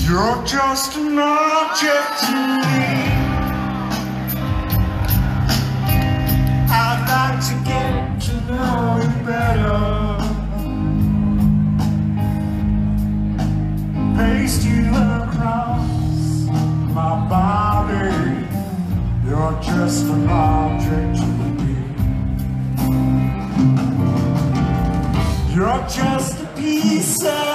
You're just an object to me. I'd like to get to know you better. Paste you across my body. You're just an object to me. You're just a piece of